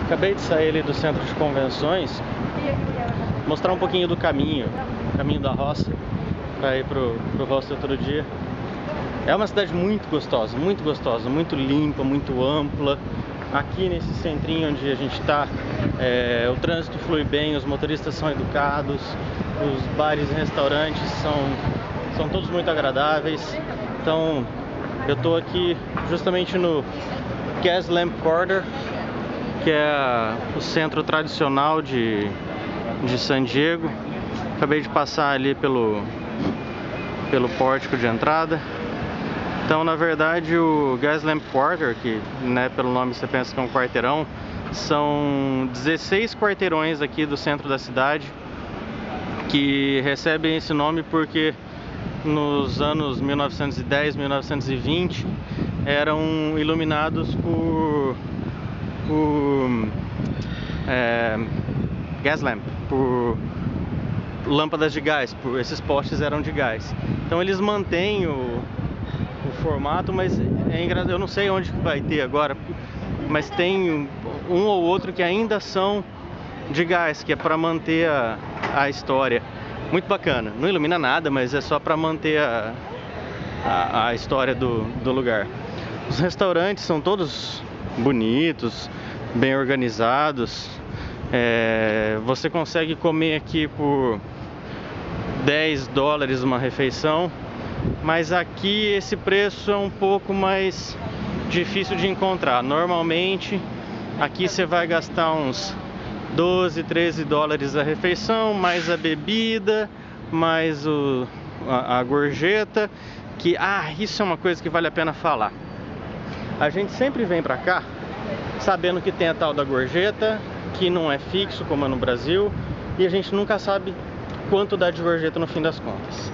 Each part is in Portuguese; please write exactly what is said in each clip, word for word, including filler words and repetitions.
Acabei de sair ali do centro de convenções, mostrar um pouquinho do caminho, caminho da roça, para ir pro, pro hostel todo dia. É uma cidade muito gostosa, muito gostosa, muito limpa, muito ampla. Aqui nesse centrinho onde a gente está, é, o trânsito flui bem, os motoristas são educados, os bares e restaurantes são, são todos muito agradáveis. Então eu estou aqui justamente no Gaslamp Quarter, que é a, o centro tradicional de, de San Diego. Acabei de passar ali pelo, pelo pórtico de entrada. Então, na verdade, o Gaslamp Quarter, que, né, pelo nome você pensa que é um quarteirão, são dezesseis quarteirões aqui do centro da cidade que recebem esse nome porque nos anos mil novecentos e dez, mil novecentos e vinte eram iluminados por, por é, gas lamp, por lâmpadas de gás, por esses postes eram de gás. Então eles mantêm o, o formato, mas é engraçado, eu não sei onde vai ter agora, mas tem um, um ou outro que ainda são de gás, que é para manter a, a história. Muito bacana, não ilumina nada, mas é só para manter a, a, a história do, do lugar. Os restaurantes são todos bonitos, bem organizados. É, você consegue comer aqui por dez dólares uma refeição, mas aqui esse preço é um pouco mais difícil de encontrar. Normalmente aqui você vai gastar uns doze, treze dólares a refeição, mais a bebida, mais o, a, a gorjeta, que, ah, isso é uma coisa que vale a pena falar. A gente sempre vem pra cá sabendo que tem a tal da gorjeta, que não é fixo como é no Brasil, e a gente nunca sabe quanto dá de gorjeta no fim das contas.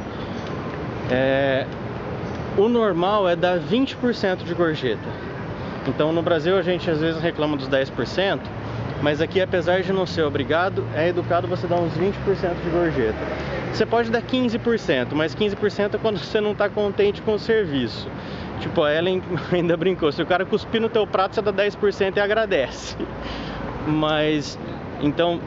É, o normal é dar vinte por cento de gorjeta. Então no Brasil a gente às vezes reclama dos dez por cento, mas aqui, apesar de não ser obrigado, é educado você dar uns vinte por cento de gorjeta. Você pode dar quinze por cento, mas quinze por cento é quando você não está contente com o serviço. Tipo, a Ellen ainda brincou, se o cara cuspir no teu prato, você dá dez por cento e agradece. Mas, então,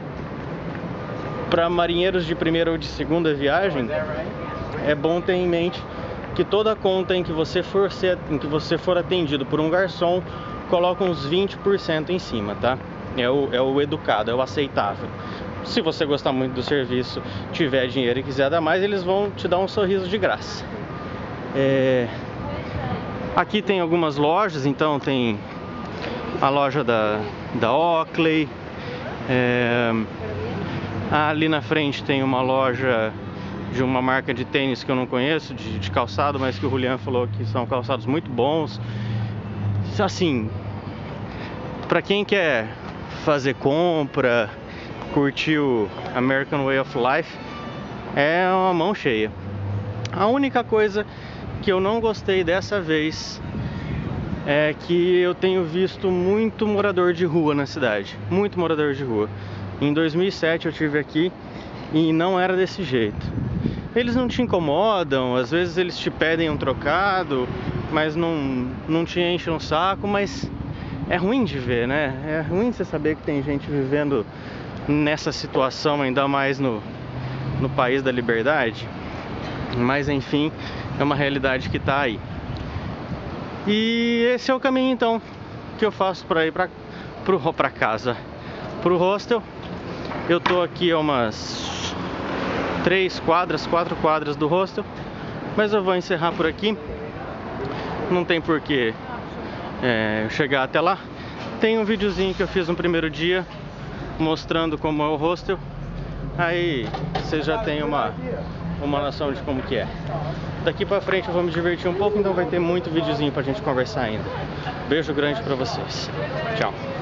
para marinheiros de primeira ou de segunda viagem, é bom ter em mente que toda conta em que você for, ser, em que você for atendido por um garçom, coloca uns vinte por cento em cima, tá? É o, é o educado, é o aceitável. Se você gostar muito do serviço, tiver dinheiro e quiser dar mais, eles vão te dar um sorriso de graça. É... Aqui tem algumas lojas, então tem a loja da, da Oakley. É... Ali na frente tem uma loja de uma marca de tênis que eu não conheço, de, de calçado, mas que o Julian falou que são calçados muito bons. Assim, para quem quer fazer compra, curtir o American Way of Life, é uma mão cheia. A única coisa que eu não gostei dessa vez é que eu tenho visto muito morador de rua na cidade, muito morador de rua. Em dois mil e sete eu tive aqui e não era desse jeito. Eles não te incomodam, às vezes eles te pedem um trocado, mas não, não te enchem um saco, mas é ruim de ver, né? É ruim você saber que tem gente vivendo nessa situação, ainda mais no, no país da liberdade. Mas enfim, é uma realidade que tá aí. E esse é o caminho então que eu faço para ir para pro para casa, pro hostel. Eu tô aqui a umas três quadras, quatro quadras do hostel, mas eu vou encerrar por aqui. Não tem porquê é, chegar até lá. Tem um videozinho que eu fiz no primeiro dia mostrando como é o hostel. Aí vocês já têm uma uma noção de como que é. Daqui pra frente eu vou me divertir um pouco, então vai ter muito videozinho pra gente conversar ainda. Beijo grande pra vocês. Tchau.